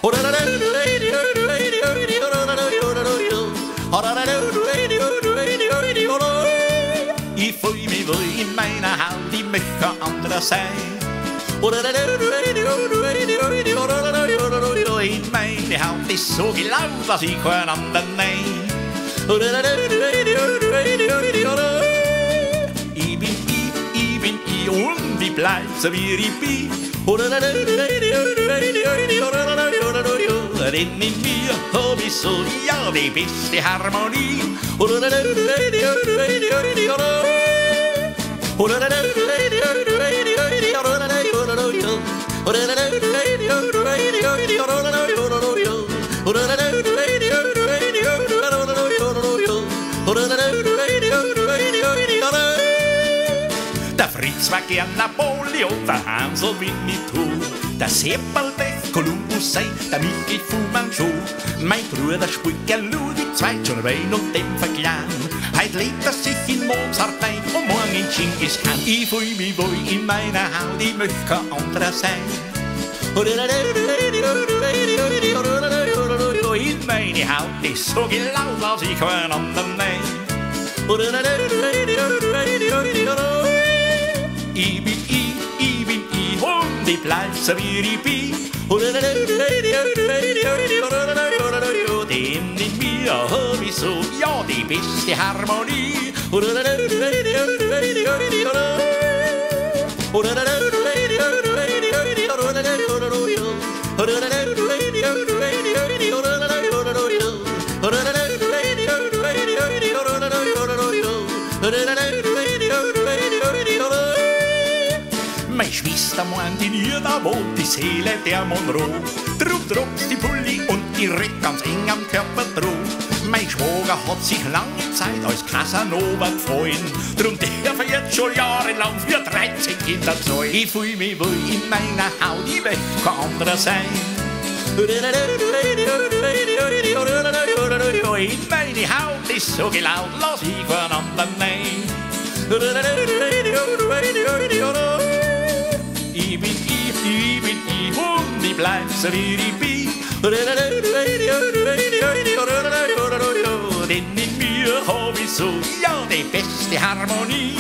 Ich fühl mich wohl in meiner Haut, ich möchte ein anderer sein. In meine Haut ist so gelaufen, dass ich keinen anderen nein. Ich bin ich und ich bleib so wie ich bin. Denn in mir hab ich so, ja, die beste Harmonie. Der Fritz war gern Napoleon, der Hansel Winnetou, der Seppel der Kolumbus sei, der Michel Fu-Manchu. Mein Bruder spielt gern Ludwig II, John Wayne und den Verklan. Heut lebt er sich in Mozart ein und morgen in Genghis Khan. Ich fühl mich wohl in meiner Haut, ich möchte kein anderer sein. In meine Haut ist so gelaufen, als ich keinen anderen nein. Ich bin ich und ich bleib so wie ich bin. Denn in mir hab ich so, ja, die beste Harmonie. Meine Schwester meint, in ihr da wohnt die Seele der Monroe. Drum trug's die Pulli und die Ritt ganz eng am Körper droh. Mein Schwager hat sich lange Zeit als Casanova gefallen. Drum darf er jetzt schon jahrelang für 13 Kinder zahlen. Ich fühl mich wohl in meiner Haut, ich möchte kein anderer sein. In meine Haut ist so gelaufen, lass ich keinen anderen nein. Ich bin ich und ich bleib so wie ich bin. Denn in mir hab ich so, ja, die beste Harmonie.